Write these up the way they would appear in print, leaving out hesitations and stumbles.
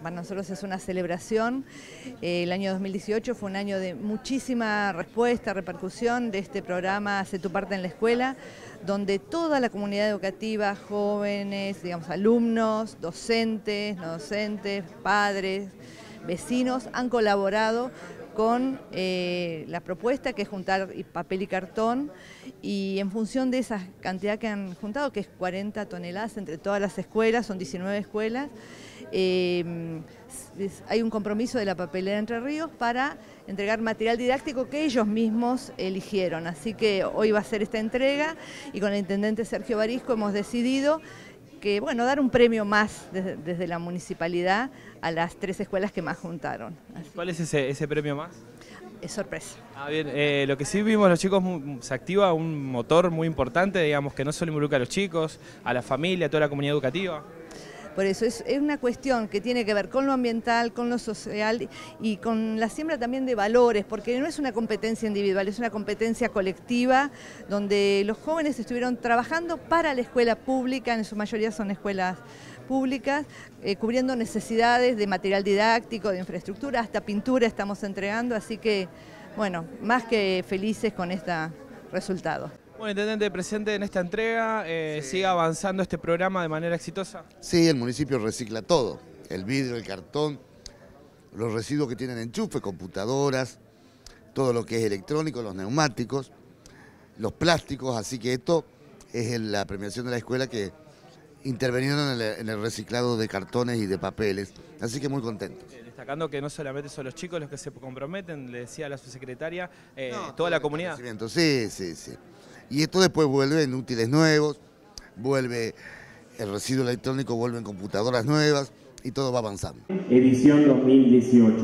para nosotros es una celebración. El año 2018 fue un año de muchísima respuesta, repercusión de este programa Hacé tu parte en la escuela, donde toda la comunidad educativa, jóvenes, digamos, alumnos, docentes, no docentes, padres, vecinos, han colaborado con la propuesta, que es juntar papel y cartón, y en función de esa cantidad que han juntado, que es 40 toneladas entre todas las escuelas, son 19 escuelas, hay un compromiso de la Papelera Entre Ríos para entregar material didáctico que ellos mismos eligieron. Así que hoy va a ser esta entrega, y con el intendente Sergio Barisco hemos decidido que, bueno, dar un premio más desde la municipalidad a las 3 escuelas que más juntaron. ¿Cuál es ese premio más? Es sorpresa. Bien, lo que sí vimos los chicos, se activa un motor muy importante, digamos, que no solo involucra a los chicos, a la familia, a toda la comunidad educativa. Por eso es una cuestión que tiene que ver con lo ambiental, con lo social y con la siembra también de valores, porque no es una competencia individual, es una competencia colectiva, donde los jóvenes estuvieron trabajando para la escuela pública, en su mayoría son escuelas públicas, cubriendo necesidades de material didáctico, de infraestructura, hasta pintura estamos entregando, así que, bueno, más que felices con este resultado. Bueno, intendente, presente en esta entrega, ¿sigue avanzando este programa de manera exitosa? Sí, el municipio recicla todo, el vidrio, el cartón, los residuos que tienen enchufe, computadoras, todo lo que es electrónico, los neumáticos, los plásticos, así que esto es la premiación de la escuela que intervinieron en el reciclado de cartones y de papeles, así que muy contentos. Destacando que no solamente son los chicos los que se comprometen, le decía a la subsecretaria, toda la comunidad. Sí. Y esto después vuelve en útiles nuevos, vuelve el residuo electrónico, vuelven computadoras nuevas y todo va avanzando. Edición 2018.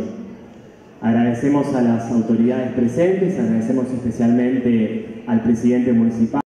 Agradecemos a las autoridades presentes, agradecemos especialmente al presidente municipal.